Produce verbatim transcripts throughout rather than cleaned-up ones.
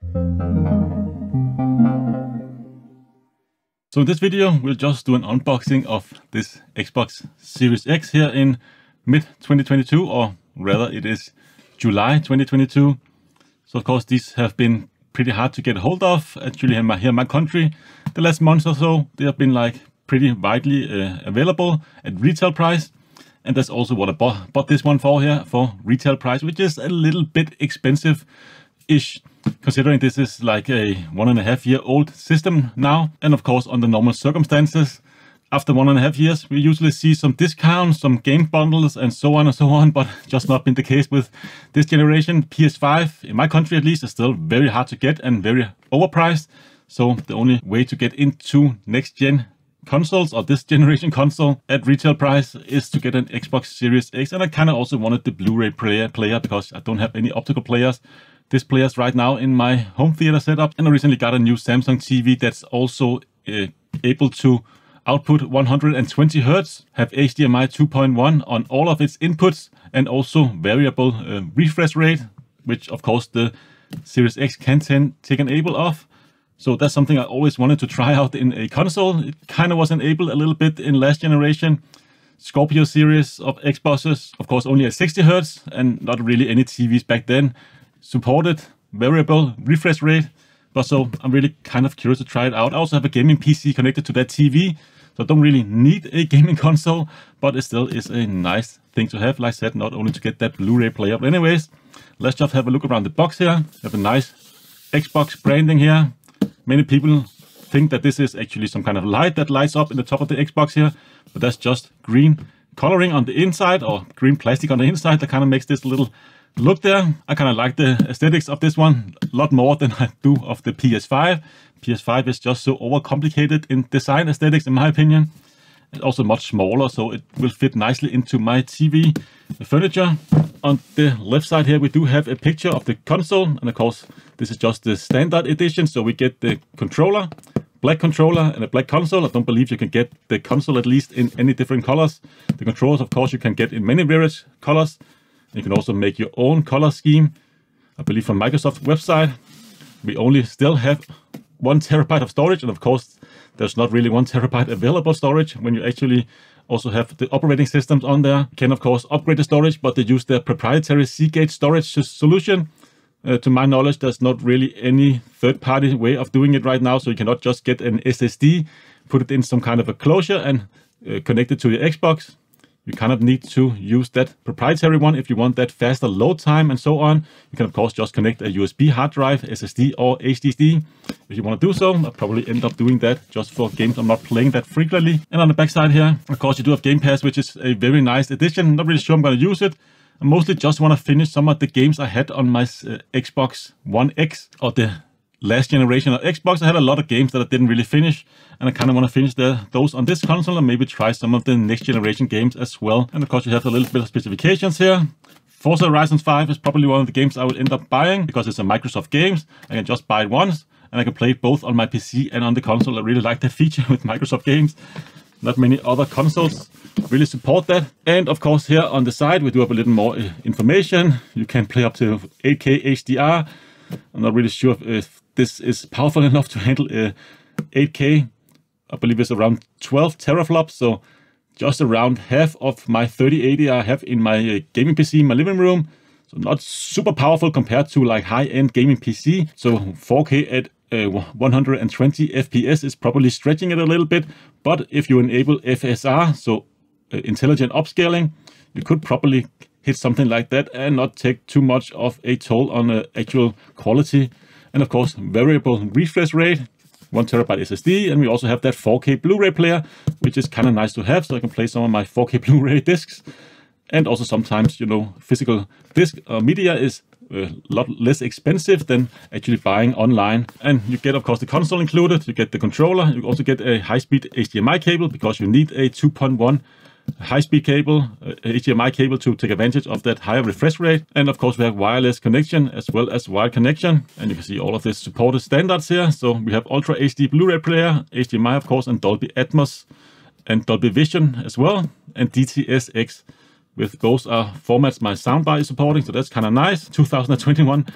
So in this video, we'll just do an unboxing of this Xbox Series X here in mid twenty twenty-two, or rather it is July twenty twenty-two. So of course these have been pretty hard to get hold of. Actually in my, here in my country, the last month or so, they have been like pretty widely uh, available at retail price. And that's also what I bought, bought this one for here, for retail price, which is a little bit expensive-ish, considering this is like a one and a half year old system now. And of course, under normal circumstances, after one and a half years, we usually see some discounts, some game bundles, and so on and so on, but just not been the case with this generation. P S five, in my country at least, is still very hard to get and very overpriced. So the only way to get into next-gen consoles, or this generation console, at retail price is to get an Xbox Series X. And I kind of also wanted the Blu-ray player, player because I don't have any optical players. This players right now in my home theater setup, and I recently got a new Samsung T V that's also uh, able to output one hundred twenty hertz, have H D M I two point one on all of its inputs, and also variable uh, refresh rate, which of course the Series X can take enable of. So that's something I always wanted to try out in a console. It kind of was enabled a little bit in last generation Scorpio series of Xboxes, of course only at sixty hertz, and not really any T Vs back then supported variable refresh rate. But so I'm really kind of curious to try it out. I also have a gaming P C connected to that T V, so I don't really need a gaming console, but it still is a nice thing to have. Like I said, not only to get that Blu-ray player. But anyways, let's just have a look around the box here. We have a nice Xbox branding here. Many people think that this is actually some kind of light that lights up in the top of the Xbox here, but that's just green coloring on the inside, or green plastic on the inside, that kind of makes this little look there. I kind of like the aesthetics of this one a lot more than I do of the P S five. P S five is just so overcomplicated in design aesthetics, in my opinion. It's also much smaller, so it will fit nicely into my T V furniture. On the left side here, we do have a picture of the console, and of course, this is just the standard edition, so we get the controller, black controller, and a black console. I don't believe you can get the console at least in any different colors. The controllers, of course, you can get in many various colors. You can also make your own color scheme. I believe from Microsoft's website, we only still have one terabyte of storage, and of course, there's not really one terabyte available storage when you actually also have the operating systems on there. You can of course upgrade the storage, but they use their proprietary Seagate storage solution. Uh, to my knowledge, there's not really any third-party way of doing it right now, so you cannot just get an S S D, put it in some kind of a closure, and uh, connect it to your Xbox. You kind of need to use that proprietary one if you want that faster load time and so on. You can of course just connect a U S B hard drive, S S D or H D D if you want to do so. I'll probably end up doing that just for games I'm not playing that frequently. And on the back side here, of course, you do have Game Pass, which is a very nice addition. Not really sure I'm going to use it. I mostly just want to finish some of the games I had on my uh, Xbox One X, or the last generation of Xbox. I had a lot of games that I didn't really finish, and I kind of want to finish the, those on this console, and maybe try some of the next generation games as well. And of course, you have a little bit of specifications here. Forza Horizon five is probably one of the games I will end up buying, because it's a Microsoft games. I can just buy it once, and I can play it both on my P C and on the console. I really like that feature with Microsoft games. Not many other consoles really support that. And of course, here on the side, we do have a little more uh, information. You can play up to eight K H D R. I'm not really sure if, if this is powerful enough to handle uh, eight K. I believe it's around twelve teraflops, so just around half of my thirty eighty I have in my uh, gaming P C in my living room. So not super powerful compared to like high-end gaming P C. So four K at uh, one hundred twenty F P S is probably stretching it a little bit. But if you enable F S R, so uh, intelligent upscaling, you could probably hit something like that and not take too much of a toll on the actual quality. And of course, variable refresh rate, one terabyte S S D, and we also have that four K Blu-ray player, which is kind of nice to have, so I can play some of my four K Blu-ray discs. And also sometimes, you know, physical disc uh, media is a lot less expensive than actually buying online. And you get, of course, the console included, you get the controller, you also get a high-speed H D M I cable, because you need a two point one high-speed cable, uh, H D M I cable, to take advantage of that higher refresh rate. And of course, we have wireless connection as well as wired connection. And you can see all of this supported standards here. So we have Ultra H D Blu-ray player, H D M I, of course, and Dolby Atmos, and Dolby Vision as well, and D T S X. With those are formats my soundbar is supporting, so that's kind of nice. two thousand twenty-one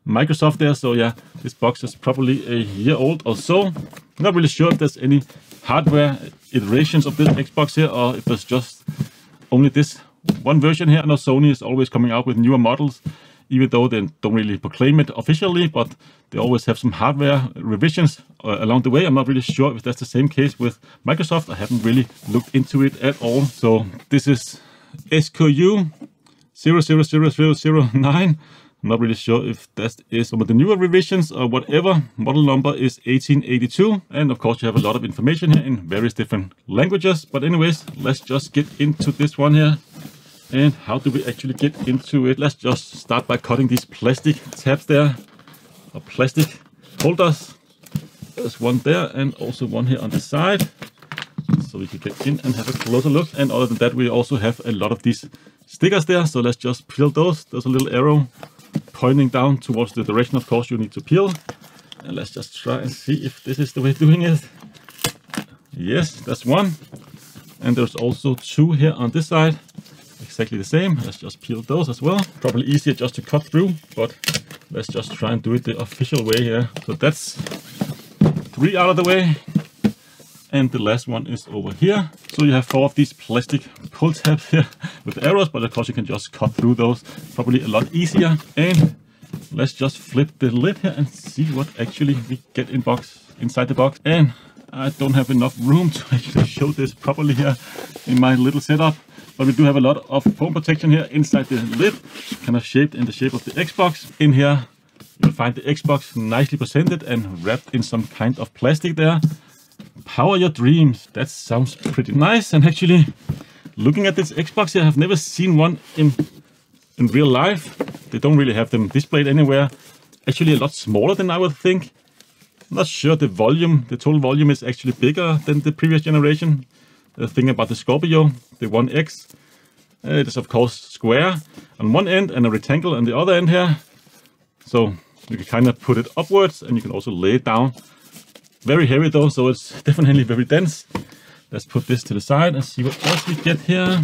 Microsoft there. So yeah, this box is probably a year old or so. Not really sure if there's any hardware iterations of this Xbox here, or if there's just only this one version here. I know Sony is always coming out with newer models, even though they don't really proclaim it officially, but they always have some hardware revisions uh, along the way. I'm not really sure if that's the same case with Microsoft. I haven't really looked into it at all. So this is S K U zero zero zero zero zero nine. I'm not really sure if that is some of the newer revisions or whatever. Model number is eighteen eighty-two. And of course you have a lot of information here in various different languages. But anyways, let's just get into this one here. And how do we actually get into it? Let's just start by cutting these plastic tabs there, or plastic holders. There's one there and also one here on the side. So we can get in and have a closer look. And other than that, we also have a lot of these stickers there. So let's just peel those. There's a little arrow pointing down towards the direction, of course, you need to peel. And let's just try and see if this is the way of doing it. Yes, that's one. And there's also two here on this side. Exactly the same. Let's just peel those as well. Probably easier just to cut through, but let's just try and do it the official way here. So that's three out of the way. And the last one is over here. So you have four of these plastic pull tabs here with arrows, but of course you can just cut through those. Probably a lot easier. And let's just flip the lid here and see what actually we get in box inside the box. And I don't have enough room to actually show this properly here in my little setup. But we do have a lot of foam protection here inside the lid, kind of shaped in the shape of the Xbox. In here, you'll find the Xbox nicely presented and wrapped in some kind of plastic there. Power your dreams. That sounds pretty nice. And actually, looking at this Xbox here, I've never seen one in, in real life. They don't really have them displayed anywhere. Actually, a lot smaller than I would think. I'm not sure the volume, the total volume is actually bigger than the previous generation. The thing about the Scorpio, the One X, uh, it is of course square on one end and a rectangle on the other end here. So you can kind of put it upwards and you can also lay it down. Very heavy though, so it's definitely very dense. Let's put this to the side and see what else we get here.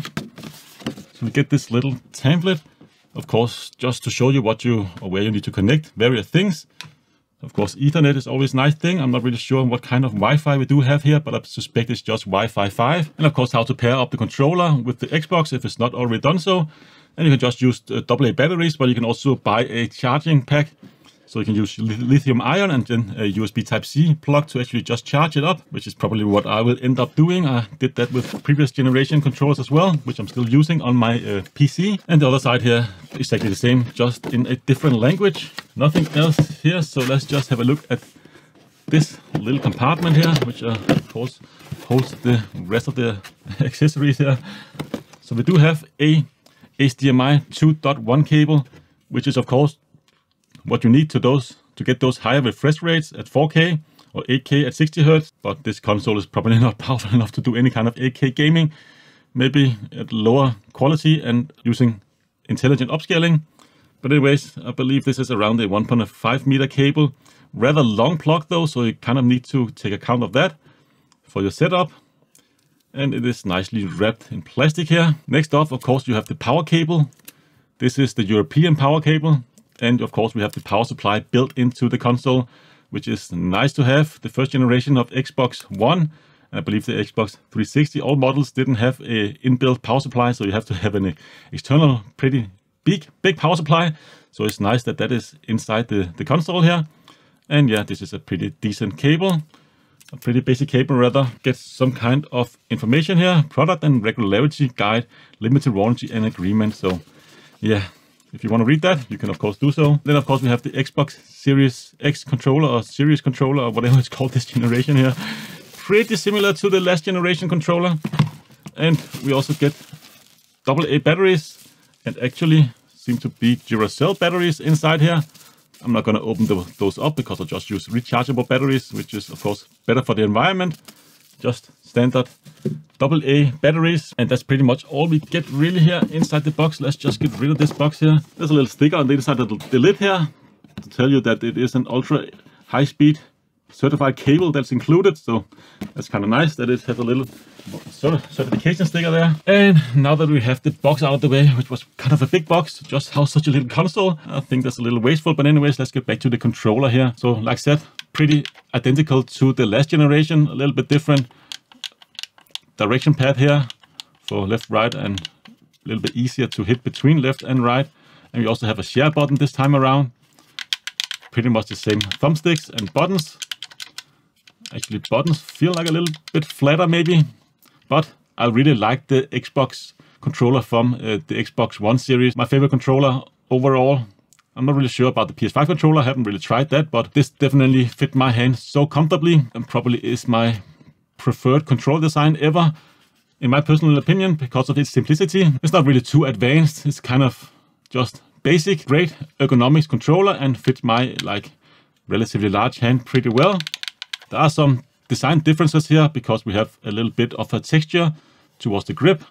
So we get this little template, of course, just to show you what you or where you need to connect various things. Of course, Ethernet is always a nice thing. I'm not really sure what kind of Wi-Fi we do have here, but I suspect it's just Wi-Fi five. And of course, how to pair up the controller with the Xbox if it's not already done so. And you can just use uh, double A batteries, but you can also buy a charging pack. So you can use lithium ion and then a U S B Type C plug to actually just charge it up, which is probably what I will end up doing. I did that with previous generation controllers as well, which I'm still using on my uh, P C. And the other side here, exactly the same, just in a different language. Nothing else here, so let's just have a look at this little compartment here, which uh, of course holds the rest of the accessories here. So we do have a H D M I two point one cable, which is of course what you need to those to get those higher refresh rates at four K or eight K at sixty hertz. But this console is probably not powerful enough to do any kind of eight K gaming. Maybe at lower quality and using intelligent upscaling. But anyways, I believe this is around a one point five meter cable. Rather long plug though, so you kind of need to take account of that for your setup. And it is nicely wrapped in plastic here. Next up, of course, you have the power cable. This is the European power cable. And of course, we have the power supply built into the console, which is nice to have. The first generation of Xbox One, and I believe the Xbox three sixty, all models didn't have a inbuilt power supply, so you have to have an external, pretty big, big power supply. So it's nice that that is inside the, the console here. And yeah, this is a pretty decent cable, a pretty basic cable rather. Gets some kind of information here, product and regularity guide, limited warranty and agreement. So yeah. If you want to read that, you can of course do so. Then of course we have the Xbox Series X controller or Series controller or whatever it's called this generation here. Pretty similar to the last generation controller. And we also get double A batteries and actually seem to be Duracell batteries inside here. I'm not going to open the, those up because I'll just use rechargeable batteries, which is of course better for the environment. Just standard double A batteries, and that's pretty much all we get really here inside the box. Let's just get rid of this box here. There's a little sticker on the inside of the lid here to tell you that it is an ultra high speed certified cable that's included. So that's kind of nice that it has a little certification sticker there. And now that we have the box out of the way, which was kind of a big box to just house such a little console, I think that's a little wasteful. But anyways, let's get back to the controller here. So like I said, pretty identical to the last generation, a little bit different direction pad here for left, right, and a little bit easier to hit between left and right. And we also have a share button this time around. Pretty much the same thumbsticks and buttons. Actually, buttons feel like a little bit flatter maybe, but I really like the Xbox controller from uh, the Xbox One series. My favorite controller overall. I'm not really sure about the P S five controller, I haven't really tried that, but this definitely fit my hand so comfortably and probably is my preferred control design ever, in my personal opinion, because of its simplicity. It's not really too advanced, it's kind of just basic, great ergonomics controller and fits my like relatively large hand pretty well. There are some design differences here because we have a little bit of a texture towards the grip,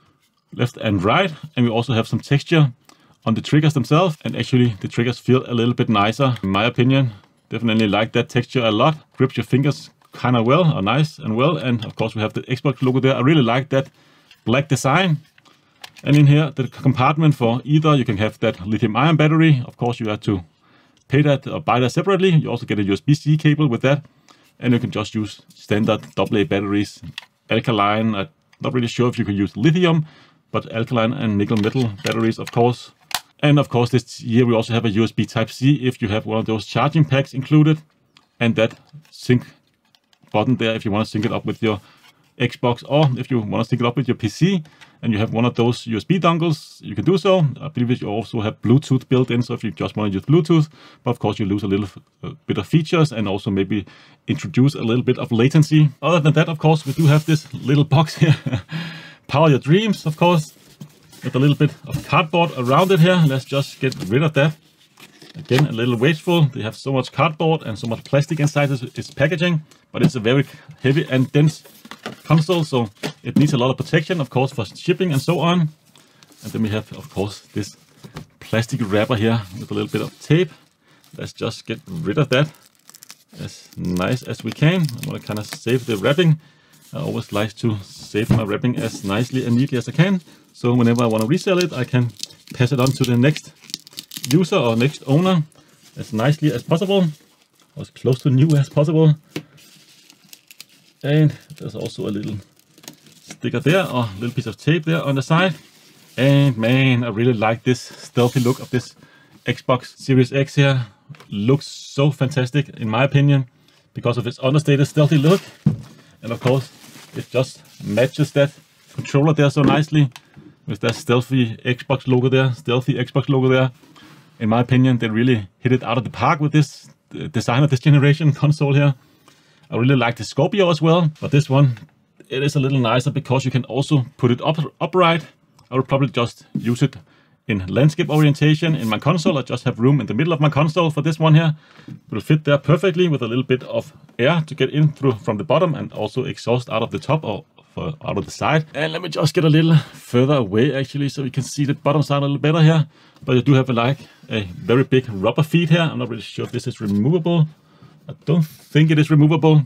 left and right, and we also have some texture on the triggers themselves, and actually the triggers feel a little bit nicer in my opinion. Definitely like that texture a lot. Grips your fingers kind of well, or nice and well, and of course we have the Xbox logo there. I really like that black design. And in here, the compartment for either, you can have that lithium ion battery. Of course, you have to pay that or buy that separately. You also get a U S B C cable with that. And you can just use standard double A batteries. Alkaline, I'm not really sure if you can use lithium, but alkaline and nickel metal batteries, of course. And of course, this year we also have a U S B Type C if you have one of those charging packs included. And that sync button there if you want to sync it up with your Xbox, or if you want to sync it up with your P C and you have one of those U S B dongles, you can do so. I believe you also have Bluetooth built in, so if you just want to use Bluetooth, but of course you lose a little uh, bit of features and also maybe introduce a little bit of latency. Other than that, of course, we do have this little box here. Power your dreams, of course, with a little bit of cardboard around it here. Let's just get rid of that. Again, a little wasteful. They have so much cardboard and so much plastic inside its packaging, but it's a very heavy and dense console, so it needs a lot of protection, of course, for shipping and so on. And then we have, of course, this plastic wrapper here with a little bit of tape. Let's just get rid of that as nice as we can. I want to kind of save the wrapping. I always like to save my wrapping as nicely and neatly as I can, so whenever I want to resell it, I can pass it on to the next user or next owner as nicely as possible, or as close to new as possible. And there's also a little sticker there, or a little piece of tape there on the side. And man, I really like this stealthy look of this Xbox Series X here. Looks so fantastic in my opinion because of its understated stealthy look. And of course, it just matches that controller there so nicely with that stealthy Xbox logo there, stealthy Xbox logo there. In my opinion, they really hit it out of the park with this design of this generation console here. I really like the Scorpio as well, but this one, it is a little nicer because you can also put it up upright. I would probably just use it in landscape orientation in my console. I just have room in the middle of my console for this one here. It will fit there perfectly with a little bit of air to get in through from the bottom and also exhaust out of the top or for, out of the side. And let me just get a little further away actually so we can see the bottom side a little better here. But you do have a, like a very big rubber feet here. I'm not really sure if this is removable. I don't think it is removable.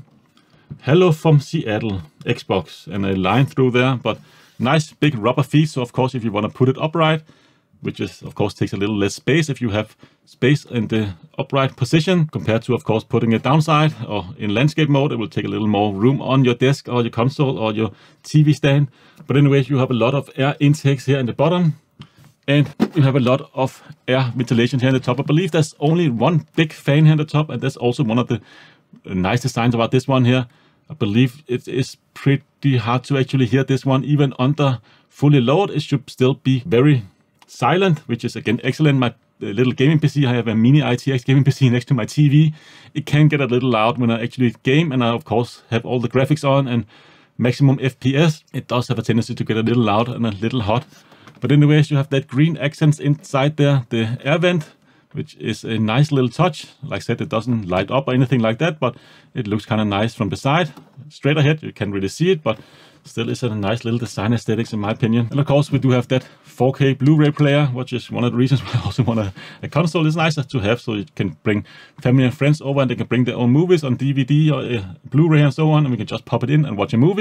Hello from Seattle, Xbox, and a line through there, but nice big rubber feet. So of course, if you want to put it upright, which is of course takes a little less space if you have space in the upright position compared to of course putting it downside or in landscape mode, it will take a little more room on your desk or your console or your T V stand. But anyways, you have a lot of air intakes here in the bottom. And you have a lot of air ventilation here in the top. I believe there's only one big fan here in the top, and that's also one of the nice designs about this one here. I believe it is pretty hard to actually hear this one. Even under fully load, it should still be very silent, which is again excellent. My little gaming P C, I have a mini I T X gaming P C next to my T V. It can get a little loud when I actually game, and I of course have all the graphics on and maximum F P S. It does have a tendency to get a little loud and a little hot. But anyways, you have that green accents inside there, the air vent, which is a nice little touch. Like I said, it doesn't light up or anything like that, but it looks kind of nice from the side. Straight ahead, you can't really see it, but still is a nice little design aesthetics in my opinion. And of course, we do have that four K Blu-ray player, which is one of the reasons why I also want a, a console. It's nicer to have, so you can bring family and friends over and they can bring their own movies on D V D or uh, Blu-ray and so on, and we can just pop it in and watch a movie.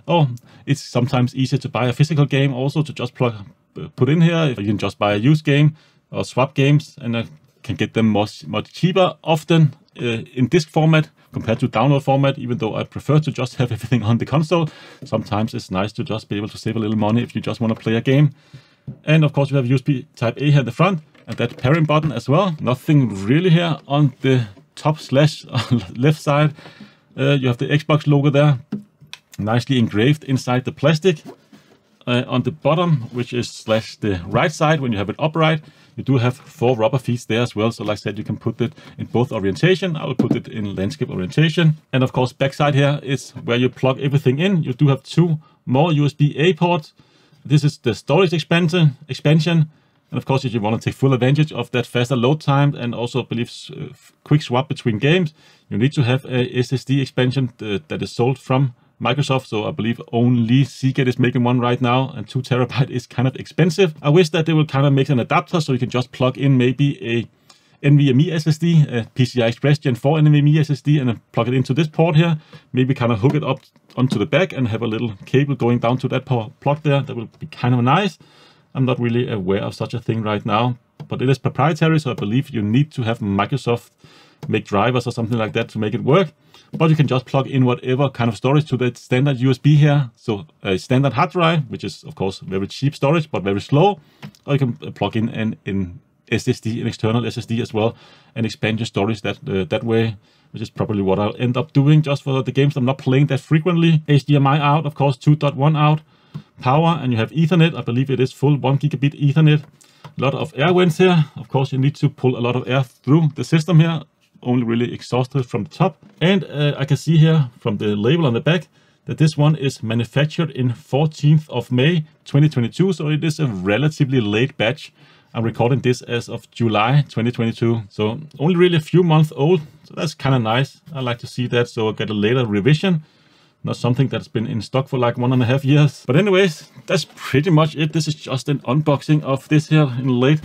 Oh, it's sometimes easier to buy a physical game also to just plug, put in here. You can just buy a used game or swap games, and I can get them much, much cheaper often uh, in disc format compared to download format, even though I prefer to just have everything on the console. Sometimes it's nice to just be able to save a little money if you just want to play a game. And of course we have U S B Type A here at the front, and that pairing button as well. Nothing really here on the top slash left side. Uh, you have the Xbox logo there, nicely engraved inside the plastic. Uh, on the bottom, which is slash the right side, when you have it upright, you do have four rubber feet there as well. So like I said, you can put it in both orientation. I will put it in landscape orientation. And of course, backside here is where you plug everything in. You do have two more U S B A ports. This is the storage expansion. expansion. And of course, if you want to take full advantage of that faster load time and also I believe uh, quick swap between games, you need to have a S S D expansion uh, that is sold from Microsoft. So I believe only Seagate is making one right now, and two terabyte is kind of expensive. I wish that they will kind of make an adapter so you can just plug in maybe a NVMe S S D, a P C I Express Gen four NVMe S S D, and then plug it into this port here. Maybe kind of hook it up onto the back and have a little cable going down to that plug there. That will be kind of nice. I'm not really aware of such a thing right now, but it is proprietary, so I believe you need to have Microsoft make drivers or something like that to make it work. But you can just plug in whatever kind of storage to that standard U S B here. So a standard hard drive, which is of course very cheap storage, but very slow. Or you can plug in an, an S S D, an external S S D as well, and expand your storage that uh, that way, which is probably what I'll end up doing just for the games I'm not playing that frequently. H D M I out, of course, two point one out. Power, and you have Ethernet. I believe it is full one gigabit Ethernet. A lot of air vents here. Of course, you need to pull a lot of air through the system here. Only really exhausted from the top. And uh, I can see here from the label on the back that this one is manufactured in fourteenth of May twenty twenty-two. So it is a relatively late batch. I'm recording this as of July twenty twenty-two. So only really a few months old. So that's kind of nice. I like to see that. So I get a later revision. Not something that's been in stock for like one and a half years. But anyways, that's pretty much it. This is just an unboxing of this here in late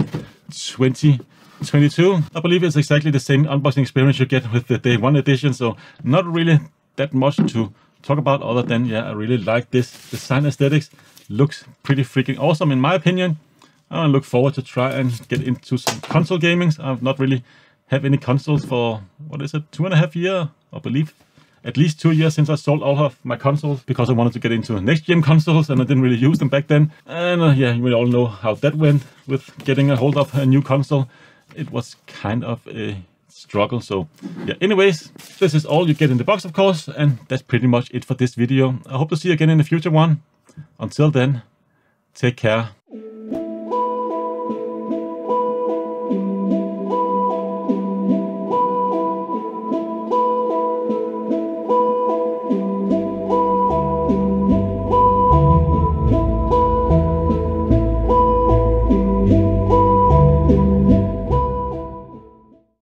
twenty twenty-two. I believe it's exactly the same unboxing experience you get with the day one edition. So not really that much to talk about other than, yeah, I really like this design aesthetics. Looks pretty freaking awesome in my opinion. I look forward to try and get into some console gaming. I've not really have any consoles for, what is it, two and a half years, I believe. At least two years since I sold all of my consoles because I wanted to get into next-gen consoles and I didn't really use them back then. And uh, yeah, we all know how that went with getting a hold of a new console. It was kind of a struggle. So yeah, anyways, this is all you get in the box, of course. And that's pretty much it for this video. I hope to see you again in the future one. Until then, take care.